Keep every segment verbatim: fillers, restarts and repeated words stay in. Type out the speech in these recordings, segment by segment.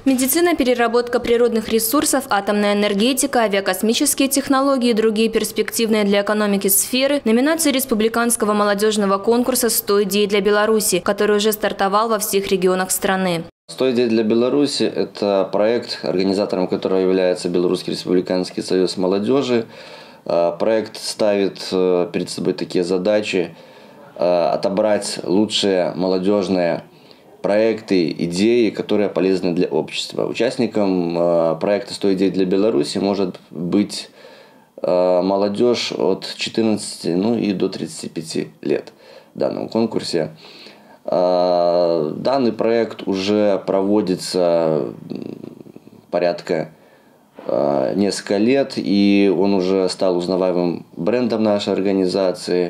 Медицина, переработка природных ресурсов, атомная энергетика, авиакосмические технологии и другие перспективные для экономики сферы – номинации республиканского молодежного конкурса «сто идей для Беларуси», который уже стартовал во всех регионах страны. сто идей для Беларуси – это проект, организатором которого является Белорусский республиканский союз молодежи. Проект ставит перед собой такие задачи – отобрать лучшие молодежные проекты, идеи, которые полезны для общества. Участником проекта «сто идей для Беларуси» может быть молодежь от четырнадцати ну, и до тридцати пяти лет в данном конкурсе. Данный проект уже проводится порядка несколько лет, и он уже стал узнаваемым брендом нашей организации.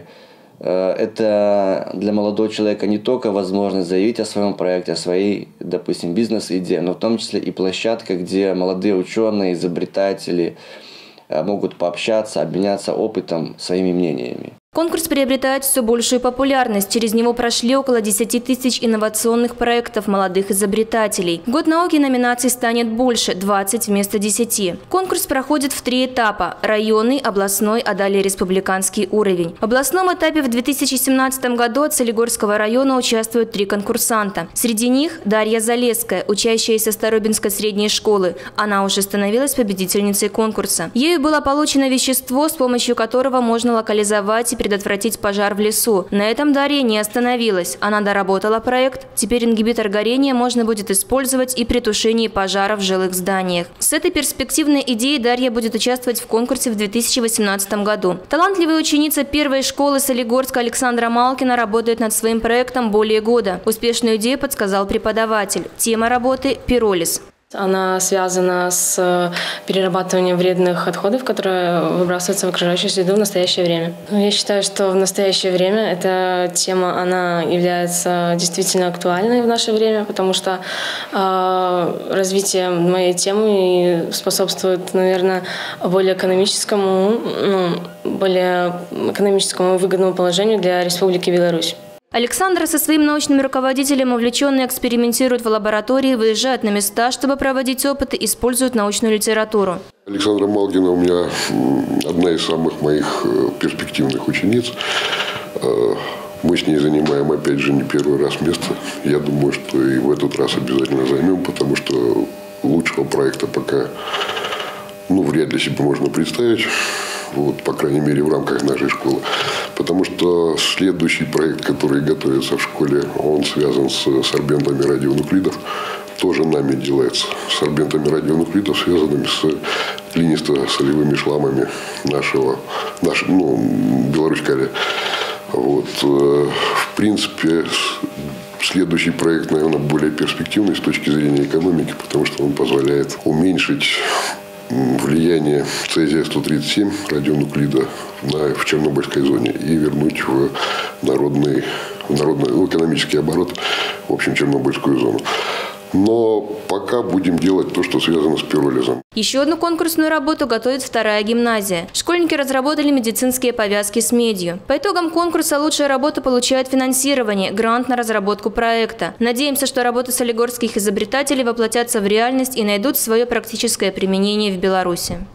Это для молодого человека не только возможность заявить о своем проекте, о своей, допустим, бизнес-идее, но в том числе и площадка, где молодые ученые, изобретатели могут пообщаться, обменяться опытом, своими мнениями. Конкурс приобретает все большую популярность. Через него прошли около десяти тысяч инновационных проектов молодых изобретателей. Год науки номинаций станет больше – двадцать вместо десяти. Конкурс проходит в три этапа – районный, областной, а далее республиканский уровень. В областном этапе в две тысячи семнадцатом году от Солигорского района участвуют три конкурсанта. Среди них Дарья Залесская, учащаяся Старобинской средней школы. Она уже становилась победительницей конкурса. Ею было получено вещество, с помощью которого можно локализовать и предотвратить пожар в лесу. На этом Дарья не остановилась. Она доработала проект. Теперь ингибитор горения можно будет использовать и при тушении пожара в жилых зданиях. С этой перспективной идеей Дарья будет участвовать в конкурсе в две тысячи восемнадцатом году. Талантливая ученица первой школы Солигорска Александра Малкина работает над своим проектом более года. Успешную идею подсказал преподаватель. Тема работы – пиролиз. Она связана с перерабатыванием вредных отходов, которые выбрасываются в окружающую среду в настоящее время. Я считаю, что в настоящее время эта тема она является действительно актуальной в наше время, потому что э, развитие моей темы способствует, наверное, более экономическому, ну, более экономическому выгодному положению для Республики Беларусь. Александра со своим научным руководителем увлеченно экспериментирует в лаборатории, выезжает на места, чтобы проводить опыты, используют научную литературу. Александра Малкина у меня одна из самых моих перспективных учениц. Мы с ней занимаем, опять же, не первый раз место. Я думаю, что и в этот раз обязательно займем, потому что лучшего проекта пока, ну, вряд ли себе можно представить. Вот, по крайней мере, в рамках нашей школы. Потому что следующий проект, который готовится в школе, он связан с сорбентами радионуклидов. Тоже нами делается. Сорбентами радионуклидов, связанными с глинисто-солевыми шламами нашего, нашего ну, Беларусь-Калия. Вот. В принципе, следующий проект, наверное, более перспективный с точки зрения экономики, потому что он позволяет уменьшить влияние цезия сто тридцать семь радионуклида на, в Чернобыльской зоне и вернуть в народный, в народный в экономический оборот, в общем, Чернобыльскую зону. Но пока будем делать то, что связано с пиролизом. Еще одну конкурсную работу готовит вторая гимназия. Школьники разработали медицинские повязки с медью. По итогам конкурса лучшая работа получает финансирование, грант на разработку проекта. Надеемся, что работы солигорских изобретателей воплотятся в реальность и найдут свое практическое применение в Беларуси.